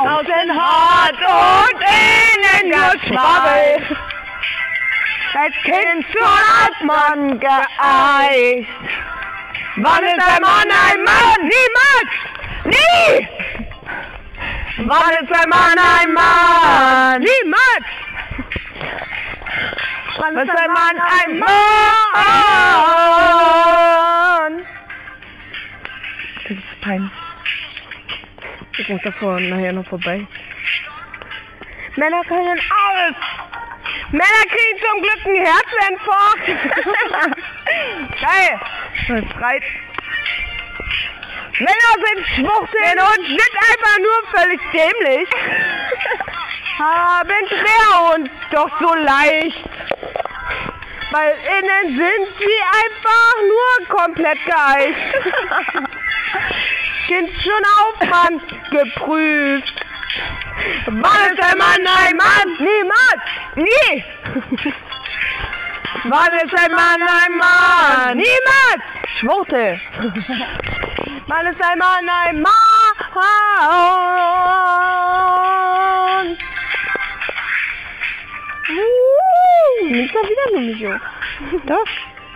Außen hart und innen nur Schwabbel. Das Kind schon als Mann geeicht. Wann ist ein Mann ein Mann? Niemals! Nie! Wann ist ein Mann ein Mann? Niemals! Wann ist ein Mann ein Mann? Das ist peinlich. Ich muss davor nachher noch vorbei. Männer können alles! Männer kriegen zum Glück einen Herzinfarkt! Geil! Das schreit. Männer sind Schwuchteln und sind einfach nur völlig dämlich. Haben schwer und doch so leicht. Weil innen sind sie einfach nur komplett geeicht. Kind schon auf Mann geprüft. Wann ist ein Mann ein Mann? Niemals! Nie! Wann ist ein Mann ein Mann? Niemals! Schwuchtel! Wann ist ein Mann ein Mann? Nimmst du wieder nur nicht hoch? Doch.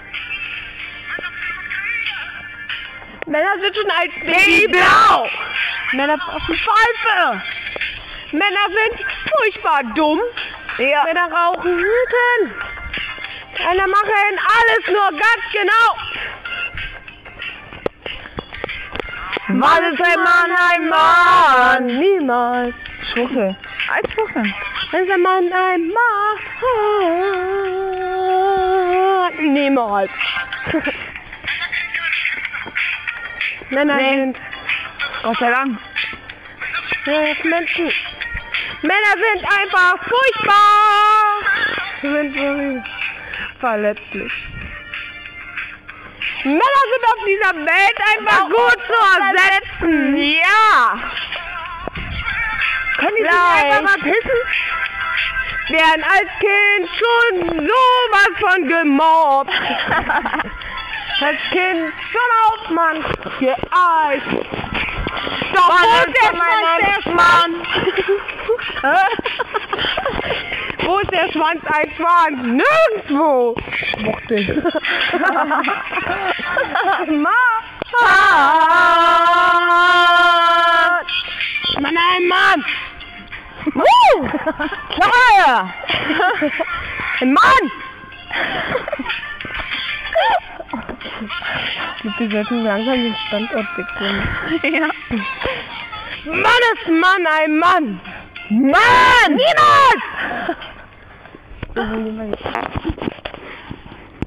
Männer sind schon als Babyblau. Männer auf die Pfeife. Männer sind furchtbar dumm. Ja. Männer rauchen wütend. Männer machen alles nur ganz genau. Wann ist ein Mann ein Mann? Niemals. Schwuchtel. Als Schwuchtel. Wann ist ein Mann ein Mann? Niemals. Männer sind... Gott sei Dank. Menschen. Männer sind einfach furchtbar. Sind wirklich verletzlich. Männer sind auf dieser Welt einfach gut zu ersetzen. Ja. Können die sich Vielleicht einfach mal pissen? werden als Kind schon sowas von gemobbt. Das Kind schon auf Mann geeicht. Doch wo ist der Schwanz? Wo ist der Schwanz ein Schwanz? Nirgendwo. Schwuchtel. Mann, ein Mann. Klar. Ein Mann. Wir sollten langsam den Standort wechseln. Ja. Mann ist Mann, ein Mann! Mann! Niemals!